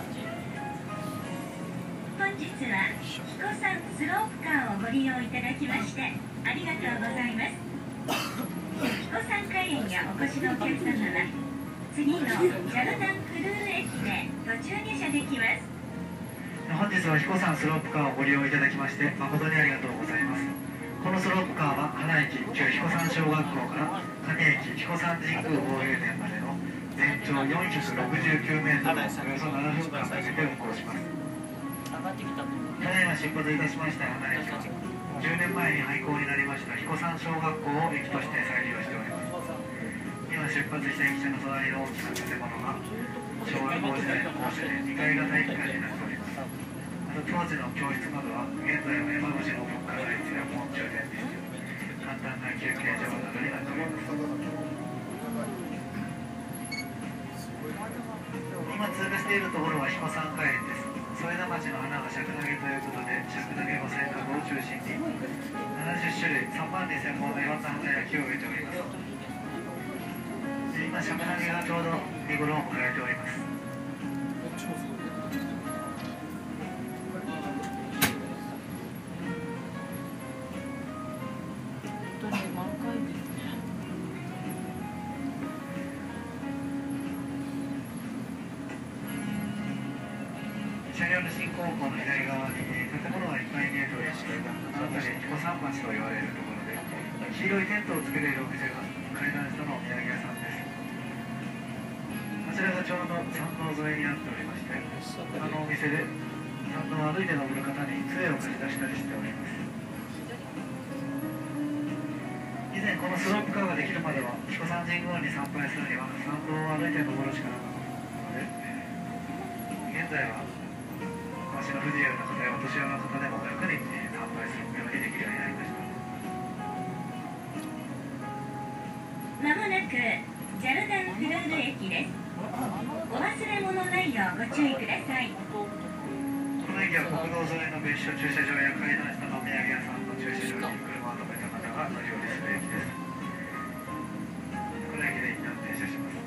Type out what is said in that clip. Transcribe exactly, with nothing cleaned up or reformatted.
本日は彦山スロープカーをご利用いただきましてありがとうございます。彦山海園へお越しのお客様は次のジャルダンクルール駅で途中下車できます。 本日は彦山スロープカーをご利用いただきまして誠にありがとうございます。このスロープカーは花駅旧彦山小学校から上駅彦山神宮防衛殿までの全長よんひゃくろくじゅうきゅうメートルをおよそななふんかんかけて運行します。ただいま出発いたしました花駅はじゅうねんまえに廃校になりました彦山小学校を駅として再利用しております。今出発した駅舎の隣の大きな建物が小学校時代の校舎でにかいが体育館になっております。また当時の教室などは現在は山口の文化財室や門中電電所、簡単な休憩所などになっております。今通過しているところは彦山海園です。添田町の花が尺投げということで尺投げご選択を中心にななじゅっしゅるいさんまんにせんぼんのいろんな花や木を植えております。今尺投げがちょうど見頃を迎えております。車両の進行方向の左側に建物がいっぱい見えておりまして、その辺り彦山町と言われるところで黄色いテントをつけているお店が階段下のお土産屋さんです。こちらがちょうど参道沿いになっておりまして、あのお店で参道を歩いて登る方に杖を貸し出したりしております。以前このスロープカーができるまでは彦山神宮に参拝するには参道を歩いて登るしかなかったので、現在は足の不自由な方やお年寄りの方でも楽に参拝するようにできるようになりました。 まもなくジャルダンクルール駅です。お忘れ物ないようご注意ください。 この駅は国道沿いの別所駐車場や階段下のお土産屋さんの駐車場に車を止めた方が乗り降りする駅です。この駅で一旦停車します。